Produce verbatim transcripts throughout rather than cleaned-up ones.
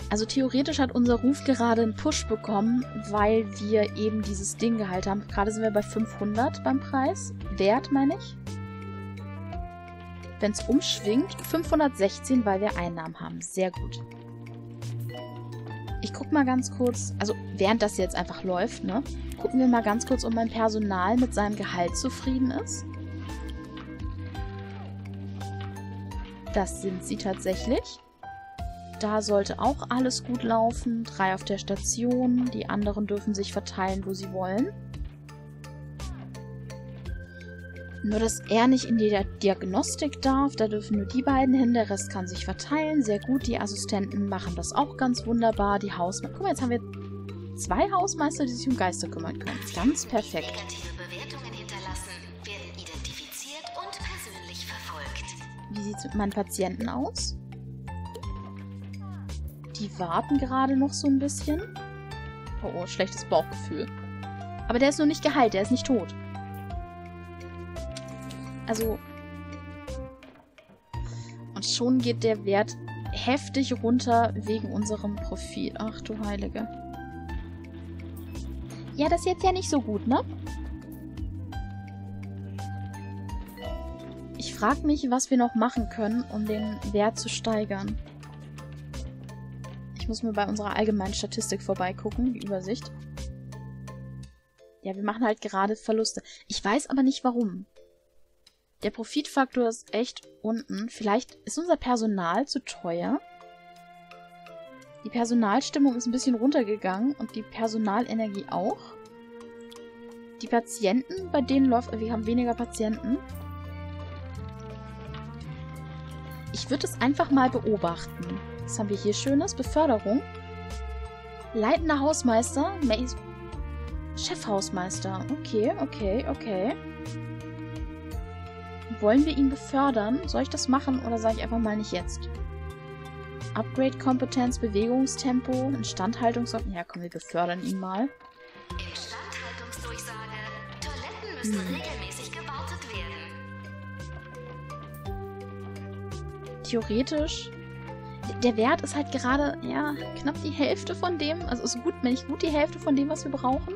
Also theoretisch hat unser Ruf gerade einen Push bekommen, weil wir eben dieses Ding gehalten haben. Gerade sind wir bei fünfhundert beim Preis. Wert, meine ich. Wenn es umschwingt, fünfhundertsechzehn, weil wir Einnahmen haben. Sehr gut. Ich gucke mal ganz kurz, also während das jetzt einfach läuft, ne, gucken wir mal ganz kurz, ob mein Personal mit seinem Gehalt zufrieden ist. Das sind sie tatsächlich. Da sollte auch alles gut laufen. Drei auf der Station. Die anderen dürfen sich verteilen, wo sie wollen. Nur, dass er nicht in die Diagnostik darf. Da dürfen nur die beiden hin. Der Rest kann sich verteilen. Sehr gut. Die Assistenten machen das auch ganz wunderbar. Die Hausmeister. Guck mal, jetzt haben wir zwei Hausmeister, die sich um Geister kümmern können. Ganz perfekt. Negative Bewertungen hinterlassen, werden identifiziert und persönlich verfolgt. Wie sieht es mit meinen Patienten aus? Die warten gerade noch so ein bisschen. Oh, oh, schlechtes Bauchgefühl. Aber der ist noch nicht geheilt, der ist nicht tot. Also. Und schon geht der Wert heftig runter wegen unserem Profil. Ach du Heilige. Ja, das ist jetzt ja nicht so gut, ne? Ich frage mich, was wir noch machen können, um den Wert zu steigern. Ich muss mir bei unserer allgemeinen Statistik vorbeigucken, die Übersicht. Ja, wir machen halt gerade Verluste. Ich weiß aber nicht, warum. Der Profitfaktor ist echt unten. Vielleicht ist unser Personal zu teuer. Die Personalstimmung ist ein bisschen runtergegangen und die Personalenergie auch. Die Patienten, bei denen läuft... Wir haben weniger Patienten. Ich würde es einfach mal beobachten. Was haben wir hier Schönes? Beförderung. Leitender Hausmeister. Mace Chefhausmeister. Okay, okay, okay. Wollen wir ihn befördern? Soll ich das machen oder sage ich einfach mal nicht jetzt? Upgrade-Kompetenz, Bewegungstempo, Instandhaltungsordnung. Ja, komm, wir befördern ihn mal. Instandhaltungsdurchsage. Toiletten müssen hm. regelmäßig gewartet werden. Theoretisch... Der Wert ist halt gerade, ja, knapp die Hälfte von dem. Also ist gut, wenn nicht gut die Hälfte von dem, was wir brauchen.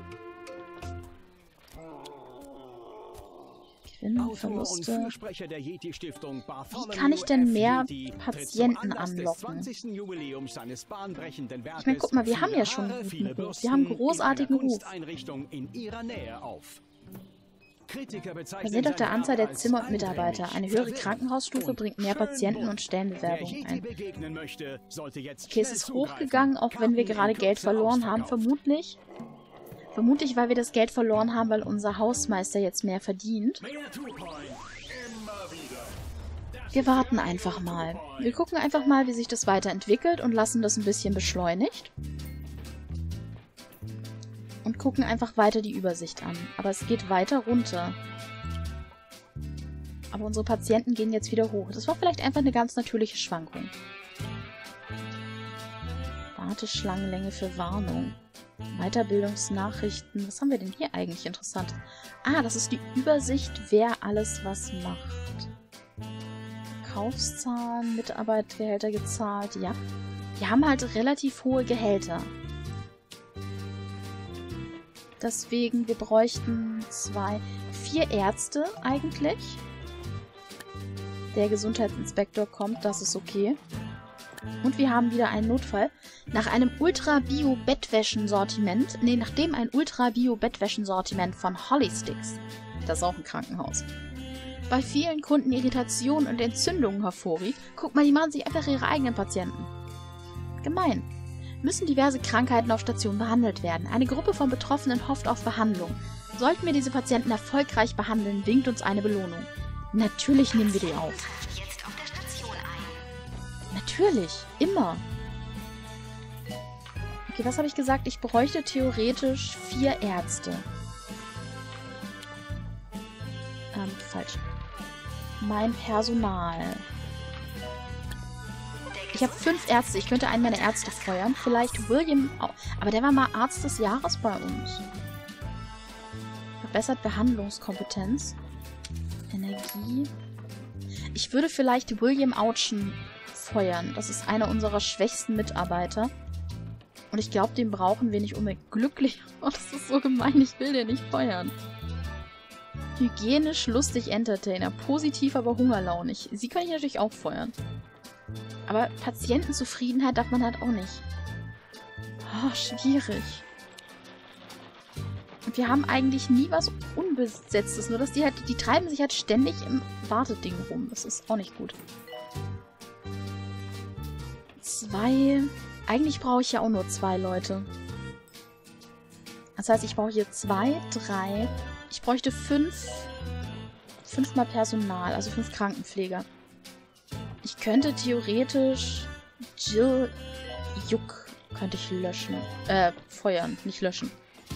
Gewinn, Verluste. Wie kann ich denn mehr Patienten anlocken? Ich meine, guck mal, wir haben ja schon einen guten Ruf. Wir haben einen großartigen Ruf. Basiert auf der Anzahl der Zimmer und Mitarbeiter. Eine höhere Krankenhausstufe bringt mehr Patienten und Stellenbewerbungen ein. Okay, es ist hochgegangen, auch wenn wir gerade Geld verloren haben, vermutlich. Vermutlich, weil wir das Geld verloren haben, weil unser Hausmeister jetzt mehr verdient. Wir warten einfach mal. Wir gucken einfach mal, wie sich das weiterentwickelt und lassen das ein bisschen beschleunigt. Und gucken einfach weiter die Übersicht an. Aber es geht weiter runter. Aber unsere Patienten gehen jetzt wieder hoch. Das war vielleicht einfach eine ganz natürliche Schwankung. Warteschlangenlänge für Warnung. Weiterbildungsnachrichten. Was haben wir denn hier eigentlich interessant? Ah, das ist die Übersicht, wer alles was macht. Verkaufszahlen, Mitarbeitergehälter gezahlt. Ja. Wir haben halt relativ hohe Gehälter. Deswegen, wir bräuchten zwei, vier Ärzte eigentlich. Der Gesundheitsinspektor kommt, das ist okay. Und wir haben wieder einen Notfall. Nach einem Ultra-Bio-Bettwäschen-Sortiment, nee, nachdem ein Ultra-Bio-Bettwäschen-Sortiment von Hollysticks, das ist auch ein Krankenhaus, bei vielen Kunden Irritationen und Entzündungen hervorrief, guck mal, die machen sich einfach ihre eigenen Patienten. Gemein. Müssen diverse Krankheiten auf Station behandelt werden. Eine Gruppe von Betroffenen hofft auf Behandlung. Sollten wir diese Patienten erfolgreich behandeln, winkt uns eine Belohnung. Natürlich nehmen wir die auf. Jetzt auf der Station ein. Natürlich. Immer. Okay, was habe ich gesagt? Ich bräuchte theoretisch vier Ärzte. Ähm, falsch. Mein Personal. Ich habe fünf Ärzte. Ich könnte einen meiner Ärzte feuern. Vielleicht William auch. Aber der war mal Arzt des Jahres bei uns. Verbessert Behandlungskompetenz. Energie. Ich würde vielleicht William Autschen feuern. Das ist einer unserer schwächsten Mitarbeiter. Und ich glaube, den brauchen wir nicht unbedingt. Glücklich. Oh, das ist so gemein. Ich will den nicht feuern. Hygienisch, lustig, Entertainer. Positiv, aber hungerlaunig. Sie kann ich natürlich auch feuern. Aber Patientenzufriedenheit darf man halt auch nicht. Oh, schwierig. Und wir haben eigentlich nie was Unbesetztes. Nur, dass die halt, die treiben sich halt ständig im Warteding rum. Das ist auch nicht gut. Zwei. Eigentlich brauche ich ja auch nur zwei Leute. Das heißt, ich brauche hier zwei, drei. Ich bräuchte fünf. Fünfmal Personal, also fünf Krankenpfleger. Ich könnte theoretisch Jill Juk könnte ich löschen. Äh, feuern, nicht löschen.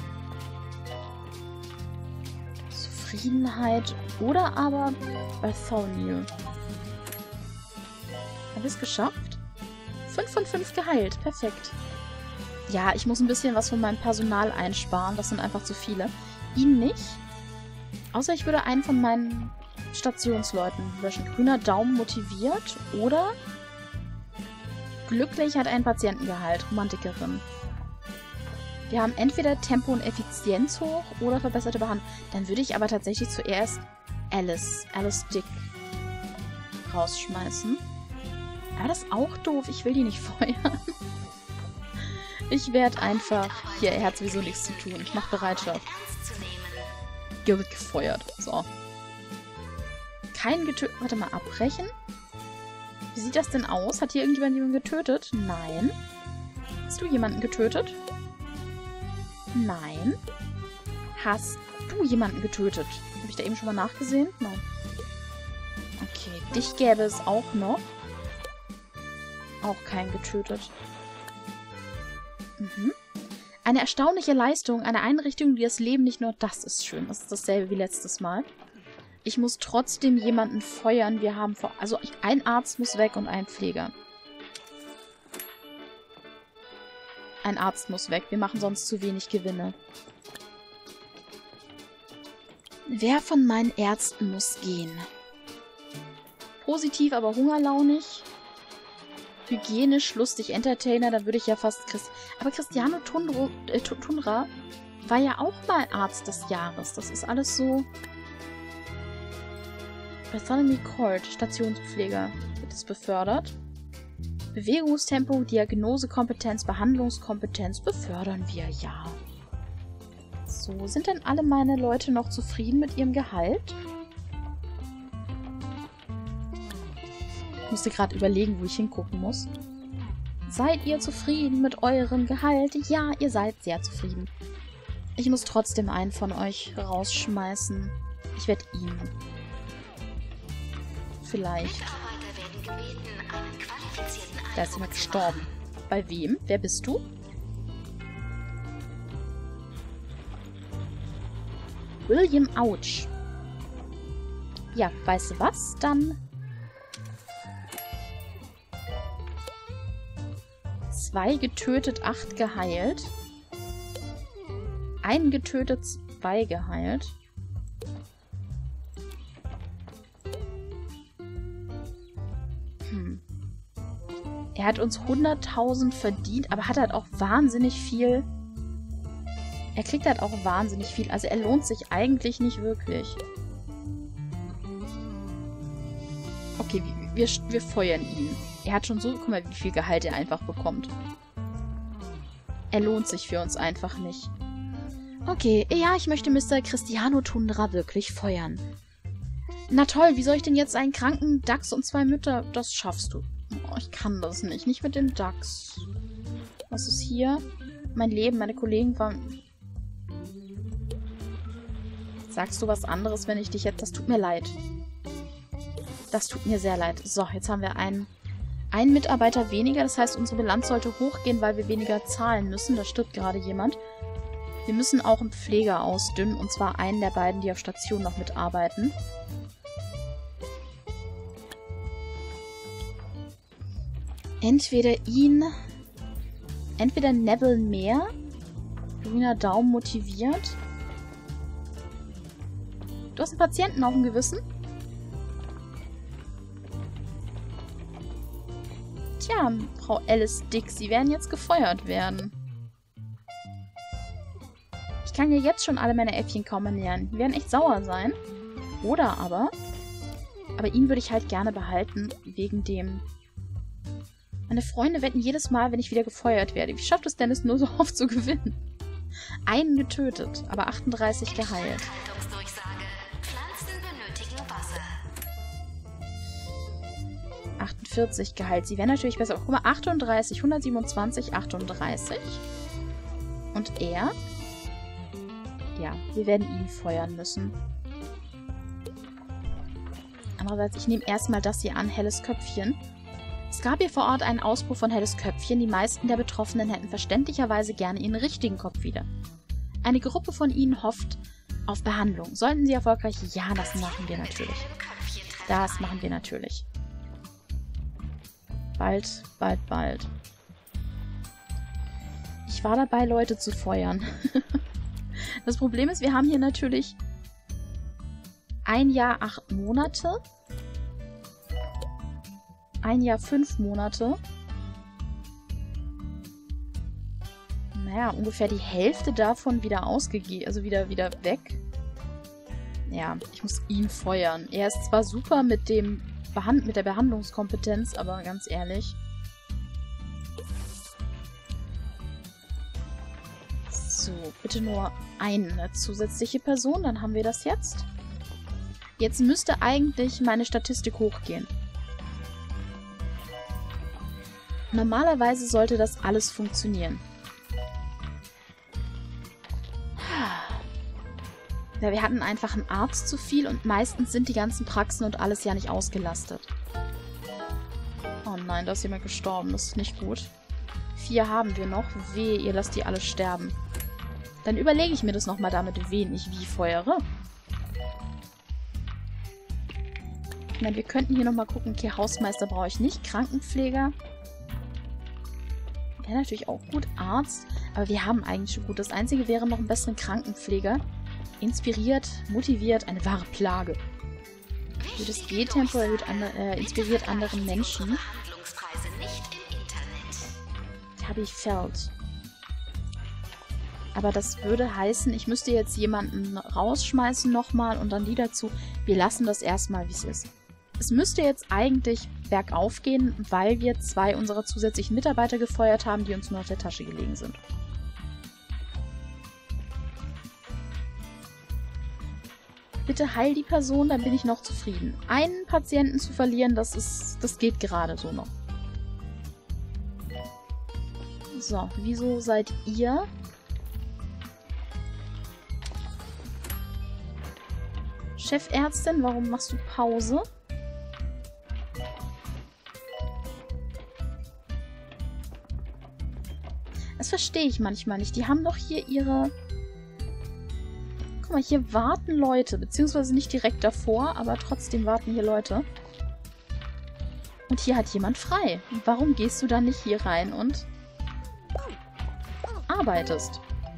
Zufriedenheit oder aber Bartholomew. Haben wir es geschafft? fünf von fünf geheilt. Perfekt. Ja, ich muss ein bisschen was von meinem Personal einsparen. Das sind einfach zu viele. Ihn nicht. Außer ich würde einen von meinen Stationsleuten löschen. Grüner Daumen motiviert oder glücklich hat einen Patienten geheilt. Romantikerin. Wir haben entweder Tempo und Effizienz hoch oder verbesserte Behandlung. Dann würde ich aber tatsächlich zuerst Alice, Alice Dick rausschmeißen. Aber das ist auch doof. Ich will die nicht feuern. Ich werde einfach... Hier, er hat sowieso nichts zu tun. Ich mache Bereitschaft. Hier wird gefeuert. So. Kein getötet... Warte mal, abbrechen? Wie sieht das denn aus? Hat hier irgendjemand jemanden getötet? Nein. Hast du jemanden getötet? Nein. Hast du jemanden getötet? Habe ich da eben schon mal nachgesehen? Nein. Okay, dich gäbe es auch noch. Auch keinen getötet. Mhm. Eine erstaunliche Leistung, eine Einrichtung, die das Leben nicht nur... Das ist schön, das ist dasselbe wie letztes Mal. Ich muss trotzdem jemanden feuern. Wir haben vor... Also ein Arzt muss weg und ein Pfleger. Ein Arzt muss weg. Wir machen sonst zu wenig Gewinne. Wer von meinen Ärzten muss gehen? Positiv, aber hungerlaunig. Hygienisch, lustig, Entertainer, da würde ich ja fast... Christ Aber Cristiano Tundro, äh, Tundra war ja auch mal Arzt des Jahres. Das ist alles so... Bartholomew Court, Stationspfleger, wird es befördert. Bewegungstempo, Diagnosekompetenz, Behandlungskompetenz befördern wir, ja. So, sind denn alle meine Leute noch zufrieden mit ihrem Gehalt? Ich musste gerade überlegen, wo ich hingucken muss. Seid ihr zufrieden mit eurem Gehalt? Ja, ihr seid sehr zufrieden. Ich muss trotzdem einen von euch rausschmeißen. Ich werde ihn. Vielleicht. Da ist jemand gestorben. Bei wem? Wer bist du? William Ouch. Ja, weißt du was? Dann... Zwei getötet, acht geheilt. Einen getötet, zwei geheilt. Hm. Er hat uns hunderttausend verdient, aber hat halt auch wahnsinnig viel... Er kriegt halt auch wahnsinnig viel. Also er lohnt sich eigentlich nicht wirklich. Okay, wir, wir feuern ihn. Er hat schon so... Guck mal, wie viel Gehalt er einfach bekommt. Er lohnt sich für uns einfach nicht. Okay, ja, ich möchte Mister Cristiano Tundra wirklich feuern. Na toll, wie soll ich denn jetzt einen kranken Dachs und zwei Mütter... Das schaffst du. Oh, ich kann das nicht. Nicht mit dem Dachs. Was ist hier? Mein Leben, meine Kollegen waren... Sagst du was anderes, wenn ich dich jetzt... Das tut mir leid. Das tut mir sehr leid. So, jetzt haben wir einen... Ein Mitarbeiter weniger, das heißt, unsere Bilanz sollte hochgehen, weil wir weniger zahlen müssen. Da stirbt gerade jemand. Wir müssen auch einen Pfleger ausdünnen, und zwar einen der beiden, die auf Station noch mitarbeiten. Entweder ihn, entweder Neville mehr, grüner Daumen motiviert. Du hast einen Patienten auf dem Gewissen? Tja, Frau Alice Dick, Sie werden jetzt gefeuert werden. Ich kann ja jetzt schon alle meine Äffchen kaum ernähren. Die werden echt sauer sein. Oder aber... Aber ihn würde ich halt gerne behalten, wegen dem... Meine Freunde wetten jedes Mal, wenn ich wieder gefeuert werde. Wie schafft es Dennis nur so oft zu gewinnen? Einen getötet, aber achtunddreißig geheilt. achtundvierzig geheilt. Sie wären natürlich besser. Guck mal, achtunddreißig, hundertsiebenundzwanzig, achtunddreißig. Und er? Ja, wir werden ihn feuern müssen. Andererseits, ich nehme erstmal das hier an, Helles Köpfchen. Es gab hier vor Ort einen Ausbruch von Helles Köpfchen. Die meisten der Betroffenen hätten verständlicherweise gerne ihren richtigen Kopf wieder. Eine Gruppe von ihnen hofft auf Behandlung. Sollten sie erfolgreich? Ja, das machen wir natürlich. Das machen wir natürlich. Bald, bald, bald. Ich war dabei, Leute zu feuern. Das Problem ist, wir haben hier natürlich ein Jahr, acht Monate. Ein Jahr, fünf Monate. Naja, ungefähr die Hälfte davon wieder ausgegeben, also wieder, wieder weg. Ja, ich muss ihn feuern. Er ist zwar super mit dem Behand mit der Behandlungskompetenz, aber ganz ehrlich. So, bitte nur eine zusätzliche Person, dann haben wir das jetzt. Jetzt müsste eigentlich meine Statistik hochgehen. Normalerweise sollte das alles funktionieren. Ja, wir hatten einfach einen Arzt zu viel und meistens sind die ganzen Praxen und alles ja nicht ausgelastet. Oh nein, da ist jemand gestorben. Das ist nicht gut. Vier haben wir noch. Wehe, ihr lasst die alle sterben. Dann überlege ich mir das nochmal damit, wen ich wie feuere. Ich meine, wir könnten hier nochmal gucken. Okay, Hausmeister brauche ich nicht. Krankenpfleger. Wäre natürlich auch gut. Arzt. Aber wir haben eigentlich schon gut. Das Einzige wäre noch einen besseren Krankenpfleger. Inspiriert, motiviert, eine wahre Plage. Das G-Tempo erhöht andere, äh, inspiriert anderen Menschen. Habe ich fällt. Aber das würde heißen, ich müsste jetzt jemanden rausschmeißen nochmal und dann die dazu. Wir lassen das erstmal, wie es ist. Es müsste jetzt eigentlich bergauf gehen, weil wir zwei unserer zusätzlichen Mitarbeiter gefeuert haben, die uns nur auf der Tasche gelegen sind. Bitte heil die Person, dann bin ich noch zufrieden. Einen Patienten zu verlieren, das ist, das geht gerade so noch. So, wieso seid ihr? Chefärztin, warum machst du Pause? Das verstehe ich manchmal nicht. Die haben doch hier ihre... Guck mal, hier warten Leute, beziehungsweise nicht direkt davor, aber trotzdem warten hier Leute. Und hier hat jemand frei. Warum gehst du dann nicht hier rein und arbeitest?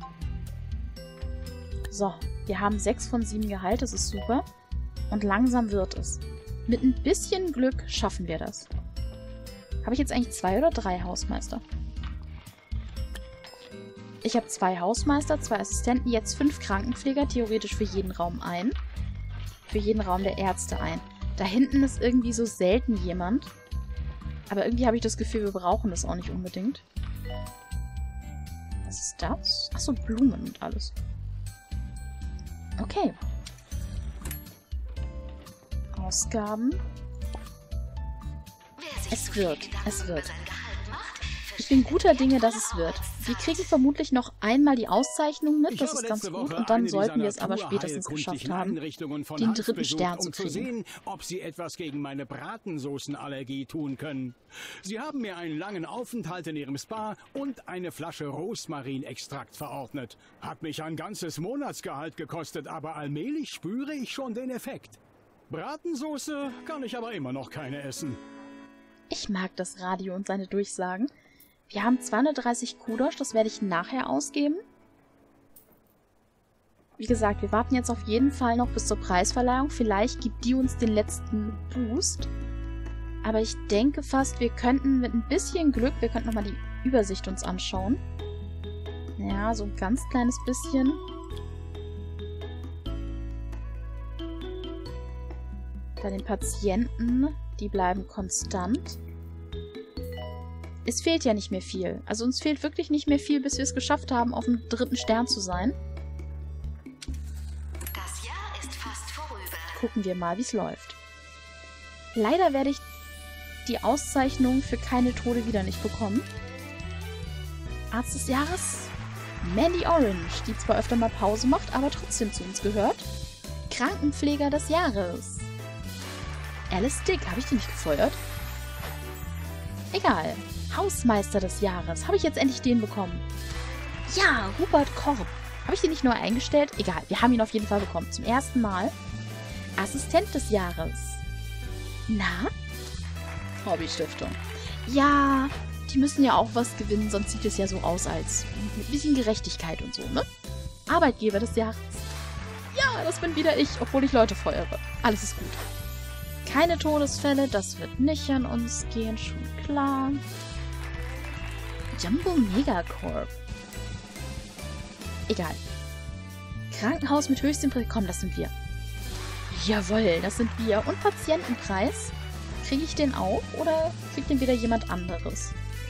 So, wir haben sechs von sieben Gehalt, das ist super. Und langsam wird es. Mit ein bisschen Glück schaffen wir das. Habe ich jetzt eigentlich zwei oder drei Hausmeister? Ich habe zwei Hausmeister, zwei Assistenten, jetzt fünf Krankenpfleger, theoretisch für jeden Raum ein. Für jeden Raum der Ärzte ein. Da hinten ist irgendwie so selten jemand. Aber irgendwie habe ich das Gefühl, wir brauchen das auch nicht unbedingt. Was ist das? Achso, Blumen und alles. Okay. Ausgaben. Es wird, es wird. Ich bin guter Dinge, dass es wird. Wir kriegen vermutlich noch einmal die Auszeichnung mit, das ist ganz gut. Und dann sollten wir es aber spätestens geschafft haben, den dritten Stern zu kriegen. Sehen, ob Sie etwas gegen meine Bratensoßenallergie tun können. Sie haben mir einen langen Aufenthalt in Ihrem Spa und eine Flasche Rosmarinextrakt verordnet. Hat mich ein ganzes Monatsgehalt gekostet, aber allmählich spüre ich schon den Effekt. Bratensoße kann ich aber immer noch keine essen. Ich mag das Radio und seine Durchsagen. Wir haben zweihundertdreißig Kudosh, das werde ich nachher ausgeben. Wie gesagt, wir warten jetzt auf jeden Fall noch bis zur Preisverleihung. Vielleicht gibt die uns den letzten Boost. Aber ich denke fast, wir könnten mit ein bisschen Glück, wir könnten nochmal die Übersicht uns anschauen. Ja, so ein ganz kleines bisschen. Bei den Patienten, die bleiben konstant. Es fehlt ja nicht mehr viel. Also uns fehlt wirklich nicht mehr viel, bis wir es geschafft haben, auf dem dritten Stern zu sein. Das Jahr ist fast vorüber. Gucken wir mal, wie es läuft. Leider werde ich die Auszeichnung für keine Tode wieder nicht bekommen. Arzt des Jahres? Mandy Orange, die zwar öfter mal Pause macht, aber trotzdem zu uns gehört. Krankenpfleger des Jahres. Alice Dick, habe ich die nicht gefeuert? Egal. Hausmeister des Jahres. Habe ich jetzt endlich den bekommen? Ja, Hubert Korb. Habe ich den nicht neu eingestellt? Egal, wir haben ihn auf jeden Fall bekommen. Zum ersten Mal. Assistent des Jahres. Na? Hobbystiftung. Ja, die müssen ja auch was gewinnen, sonst sieht es ja so aus als mit ein bisschen Gerechtigkeit und so, ne? Arbeitgeber des Jahres. Ja, das bin wieder ich, obwohl ich Leute feuere. Alles ist gut. Keine Todesfälle, das wird nicht an uns gehen, schon klar. Jumbo Megacorp. Egal. Krankenhaus mit höchstem Preis. Komm, das sind wir. Jawohl, das sind wir. Und Patientenpreis. Kriege ich den auch oder kriegt den wieder jemand anderes?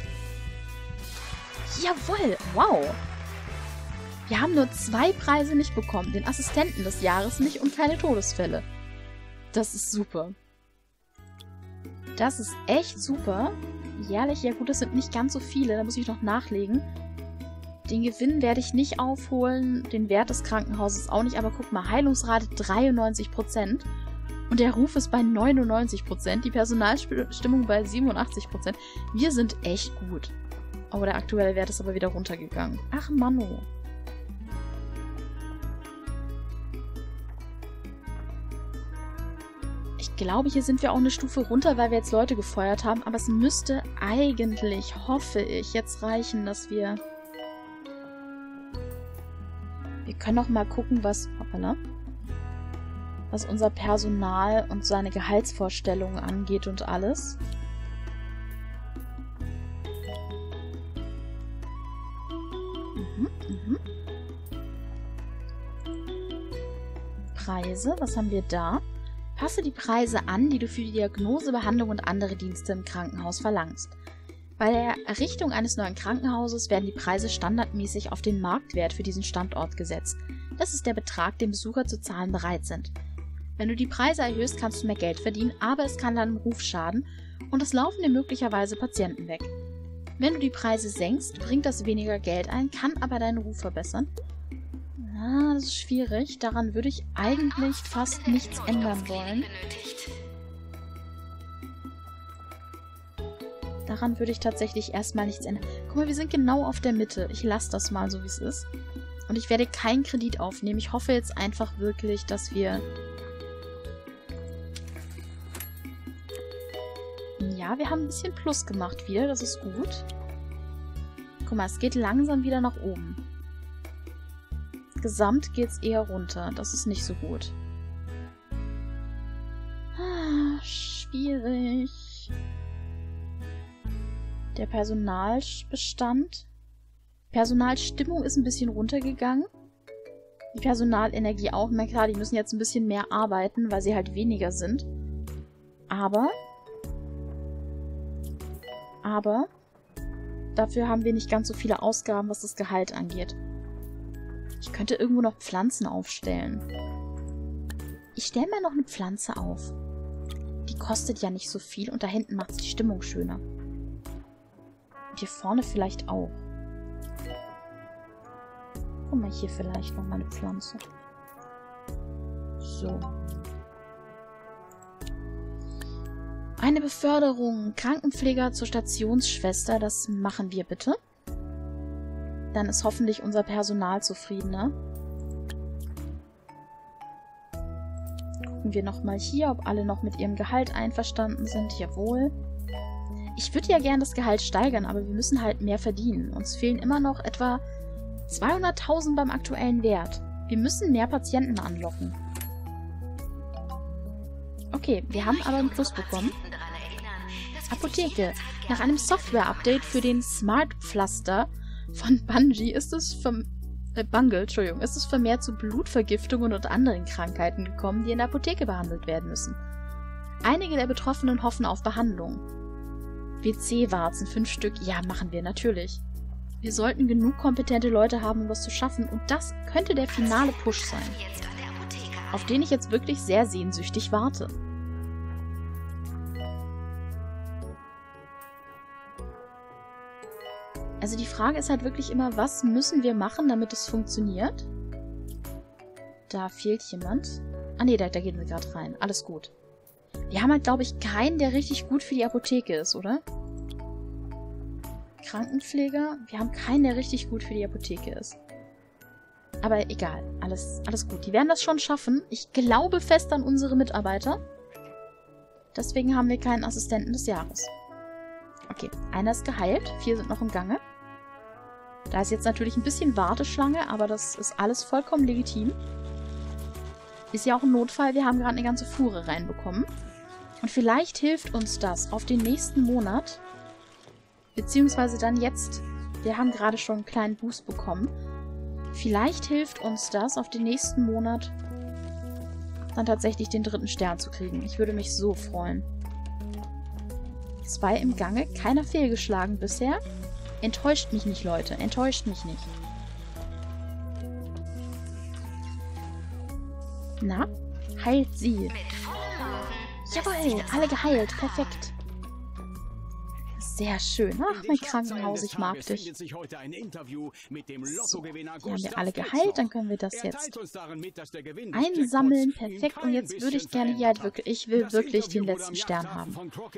Jawohl, wow. Wir haben nur zwei Preise nicht bekommen. Den Assistenten des Jahres nicht und keine Todesfälle. Das ist super. Das ist echt super. Jährlich, ja gut, das sind nicht ganz so viele. Da muss ich noch nachlegen. Den Gewinn werde ich nicht aufholen. Den Wert des Krankenhauses auch nicht. Aber guck mal, Heilungsrate dreiundneunzig Prozent. Und der Ruf ist bei neunundneunzig Prozent. Die Personalstimmung bei siebenundachtzig Prozent. Wir sind echt gut. Oh, der aktuelle Wert ist aber wieder runtergegangen. Ach, Manno. Ich glaube, hier sind wir auch eine Stufe runter, weil wir jetzt Leute gefeuert haben. Aber es müsste eigentlich, hoffe ich, jetzt reichen, dass wir... Wir können auch mal gucken, was... Hoppala. Was unser Personal und seine Gehaltsvorstellungen angeht und alles. Mhm, mhm. Preise, was haben wir da? Passe die Preise an, die du für die Diagnose, Behandlung und andere Dienste im Krankenhaus verlangst. Bei der Errichtung eines neuen Krankenhauses werden die Preise standardmäßig auf den Marktwert für diesen Standort gesetzt. Das ist der Betrag, den Besucher zu zahlen bereit sind. Wenn du die Preise erhöhst, kannst du mehr Geld verdienen, aber es kann deinem Ruf schaden und es laufen dir möglicherweise Patienten weg. Wenn du die Preise senkst, bringt das weniger Geld ein, kann aber deinen Ruf verbessern. Ah, das ist schwierig. Daran würde ich eigentlich fast nichts ändern wollen. Daran würde ich tatsächlich erstmal nichts ändern. Guck mal, wir sind genau auf der Mitte. Ich lasse das mal so, wie es ist. Und ich werde keinen Kredit aufnehmen. Ich hoffe jetzt einfach wirklich, dass wir... Ja, wir haben ein bisschen Plus gemacht wieder. Das ist gut. Guck mal, es geht langsam wieder nach oben. Gesamt geht es eher runter. Das ist nicht so gut. Ah, schwierig. Der Personalbestand. Personalstimmung ist ein bisschen runtergegangen. Die Personalenergie auch. Na klar, die müssen jetzt ein bisschen mehr arbeiten, weil sie halt weniger sind. Aber... Aber... Dafür haben wir nicht ganz so viele Ausgaben, was das Gehalt angeht. Ich könnte irgendwo noch Pflanzen aufstellen. Ich stelle mal noch eine Pflanze auf. Die kostet ja nicht so viel und da hinten macht es die Stimmung schöner. Und hier vorne vielleicht auch. Guck mal, hier vielleicht noch mal eine Pflanze. So. Eine Beförderung. Krankenpfleger zur Stationsschwester. Das machen wir bitte. Dann ist hoffentlich unser Personal zufriedener. Gucken wir nochmal hier, ob alle noch mit ihrem Gehalt einverstanden sind. Jawohl. Ich würde ja gern das Gehalt steigern, aber wir müssen halt mehr verdienen. Uns fehlen immer noch etwa zweihunderttausend beim aktuellen Wert. Wir müssen mehr Patienten anlocken. Okay, wir haben aber einen Plus bekommen. Apotheke. Nach einem Software-Update für den Smart Pflaster von Bungie ist es vom äh, Bungle, Entschuldigung, ist es vermehrt zu Blutvergiftungen und anderen Krankheiten gekommen, die in der Apotheke behandelt werden müssen. Einige der Betroffenen hoffen auf Behandlung. W C-Warzen, fünf Stück, ja, machen wir, natürlich. Wir sollten genug kompetente Leute haben, um was zu schaffen, und das könnte der finale Push sein, auf den ich jetzt wirklich sehr sehnsüchtig warte. Also die Frage ist halt wirklich immer, was müssen wir machen, damit es funktioniert? Da fehlt jemand. Ah ne, da, da gehen wir gerade rein. Alles gut. Wir haben halt, glaube ich, keinen, der richtig gut für die Apotheke ist, oder? Krankenpfleger? Wir haben keinen, der richtig gut für die Apotheke ist. Aber egal. Alles, alles gut. Die werden das schon schaffen. Ich glaube fest an unsere Mitarbeiter. Deswegen haben wir keinen Assistenten des Jahres. Okay, einer ist geheilt. Vier sind noch im Gange. Da ist jetzt natürlich ein bisschen Warteschlange, aber das ist alles vollkommen legitim. Ist ja auch ein Notfall. Wir haben gerade eine ganze Fuhre reinbekommen. Und vielleicht hilft uns das auf den nächsten Monat, beziehungsweise dann jetzt, wir haben gerade schon einen kleinen Boost bekommen, vielleicht hilft uns das auf den nächsten Monat, dann tatsächlich den dritten Stern zu kriegen. Ich würde mich so freuen. Zwei im Gange, keiner fehlgeschlagen bisher. Enttäuscht mich nicht, Leute. Enttäuscht mich nicht. Na, heilt sie. Jawohl, alle geheilt. Perfekt. Sehr schön. Ach, mein Krankenhaus, ich mag dich. So, die haben wir alle geheilt. Dann können wir das jetzt einsammeln. Perfekt. Und jetzt würde ich gerne hier halt wirklich, ich will wirklich den letzten Stern haben.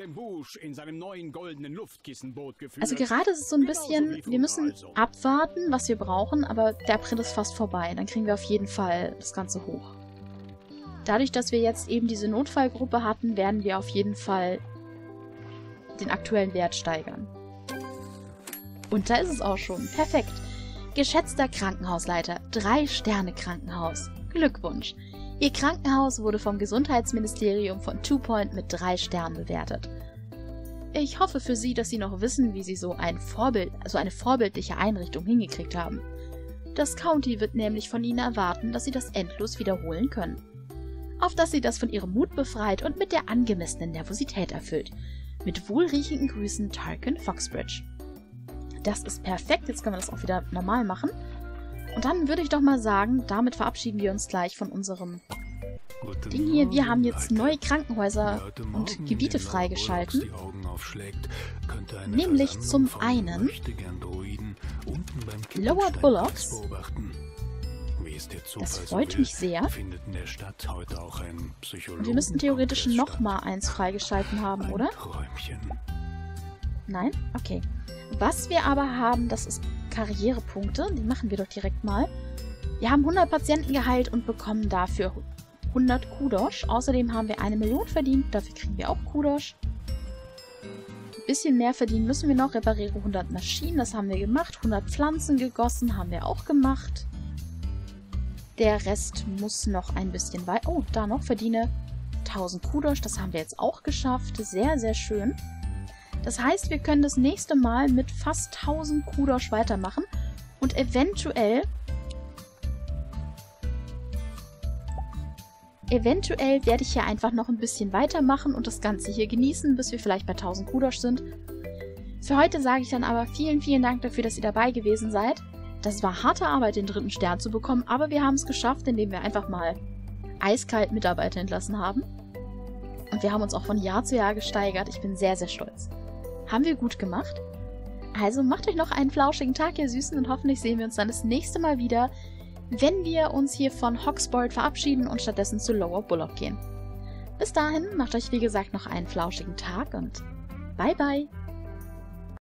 Also gerade ist es so ein bisschen, wir müssen abwarten, was wir brauchen, aber der April ist fast vorbei. Dann kriegen wir auf jeden Fall das Ganze hoch. Dadurch, dass wir jetzt eben diese Notfallgruppe hatten, werden wir auf jeden Fall den aktuellen Wert steigern. Und da ist es auch schon. Perfekt. Geschätzter Krankenhausleiter, drei Sterne Krankenhaus. Glückwunsch. Ihr Krankenhaus wurde vom Gesundheitsministerium von Two Point mit drei Sternen bewertet. Ich hoffe für Sie, dass Sie noch wissen, wie Sie so ein Vorbild, also eine vorbildliche Einrichtung hingekriegt haben. Das County wird nämlich von Ihnen erwarten, dass Sie das endlos wiederholen können. Auf dass Sie das von Ihrem Mut befreit und mit der angemessenen Nervosität erfüllt. Mit wohlriechenden Grüßen, Tarkin Foxbridge. Das ist perfekt. Jetzt können wir das auch wieder normal machen. Und dann würde ich doch mal sagen, damit verabschieden wir uns gleich von unserem Ding hier. Wir haben jetzt neue Krankenhäuser und Gebiete freigeschalten. Nämlich zum einen Lower Bullocks. Das freut mich sehr. Und wir müssten theoretisch nochmal eins freigeschalten haben, oder? Nein? Okay. Was wir aber haben, das ist Karrierepunkte. Die machen wir doch direkt mal. Wir haben hundert Patienten geheilt und bekommen dafür hundert Kudosh. Außerdem haben wir eine Million verdient. Dafür kriegen wir auch Kudosh. Ein bisschen mehr verdienen müssen wir noch. Repariere hundert Maschinen. Das haben wir gemacht. hundert Pflanzen gegossen. Haben wir auch gemacht. Der Rest muss noch ein bisschen weit... Oh, da noch. Verdiene tausend Kudosh. Das haben wir jetzt auch geschafft. Sehr, sehr schön. Das heißt, wir können das nächste Mal mit fast tausend Kudosh weitermachen. Und eventuell... Eventuell werde ich hier einfach noch ein bisschen weitermachen und das Ganze hier genießen, bis wir vielleicht bei tausend Kudosh sind. Für heute sage ich dann aber vielen, vielen Dank dafür, dass ihr dabei gewesen seid. Das war harte Arbeit, den dritten Stern zu bekommen, aber wir haben es geschafft, indem wir einfach mal eiskalt Mitarbeiter entlassen haben. Und wir haben uns auch von Jahr zu Jahr gesteigert. Ich bin sehr, sehr stolz. Haben wir gut gemacht. Also macht euch noch einen flauschigen Tag, ihr Süßen, und hoffentlich sehen wir uns dann das nächste Mal wieder, wenn wir uns hier von Hogsbold verabschieden und stattdessen zu Lower Bullock gehen. Bis dahin, macht euch wie gesagt noch einen flauschigen Tag und bye bye!